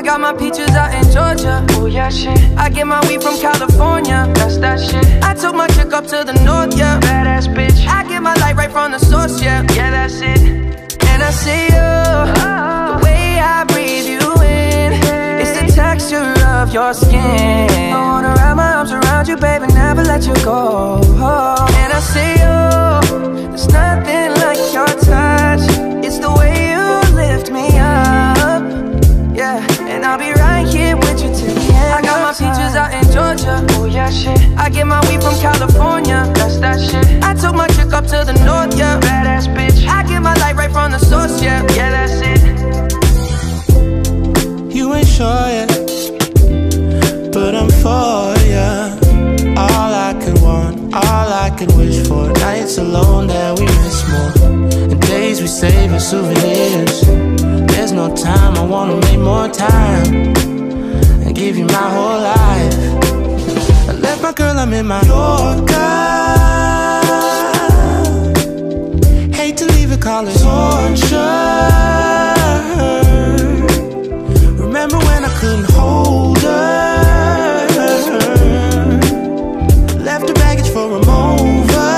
I got my peaches out in Georgia. Oh yeah, shit. I get my weed from California. That's that shit. I took my chick up to the north, yeah. Badass bitch. I get my light right from the source, yeah. Yeah, that's it. And I see you, the way I breathe you in. It's the texture of your skin. I wanna wrap my arms around you, baby, never let you go. And I see you, there's nothing like your touch. It's the way you lift me up, yeah. And I'll be right here with you till the end. I got my peaches out in Georgia. Oh yeah, shit. I get my weed from California. That's that shit. I took my chick up to the north, yeah. Badass bitch. I get my light right from the source, yeah. Yeah, that's it. You ain't sure yet, but I'm for ya. All I could want, all I could wish for. Nights alone that we miss more, and days we save as souvenirs. There's no time, I wanna make more time and give you my whole life. I left my girl, I'm in my Yorker. Hate to leave it, call it torture. Remember when I couldn't hold her? Left her baggage for a mover.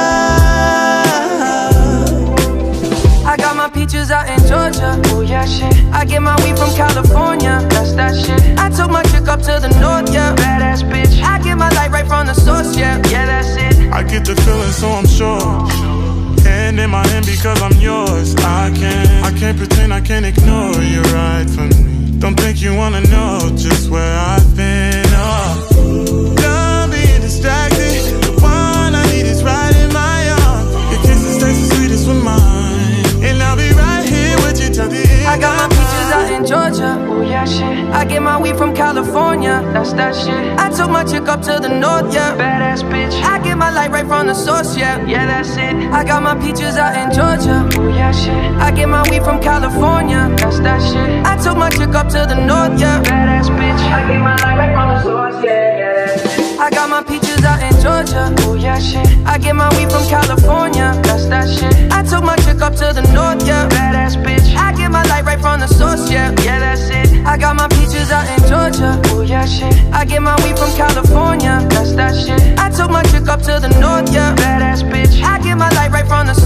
I got my peaches out in Georgia. Oh yeah, shit. I get my weed from California. That's that shit. I took my chick up to the north, yeah. Badass bitch. I get my light right from the source, yeah. Yeah, that's it. I get the feeling, so I'm sure. Hand in my hand because I'm yours. I can't pretend, I can't ignore you right from me. Don't think you wanna know just where I've been. Oh, done being distracted. The one I need is right in my arms. Your kisses taste the sweetest with mine, and I'll be right here with you till the end. I got my peaches out in Georgia. Oh yeah, shit. I get my weed from California. That's that shit. I took my chick up to the north, yeah. Badass bitch. I get my light right from the source, yeah. Yeah, that's it. I got my peaches out in Georgia. Oh yeah, shit. I get my weed from California. That's that shit. I took my chick up to the north, yeah. Badass bitch. I get my light right from the source, yeah. Yeah, that's it. I got my peaches out in Georgia. Oh yeah, shit. I get my weed from California. That's that shit. I took my chick up to the north, yeah. Badass bitch. I get my light right from the source, yeah. Yeah, that's it. I got my peaches out in Georgia. Oh yeah, shit. I get my weed from California. That's that shit. I took my chick up to the north, yeah. Badass bitch. I get my light right from the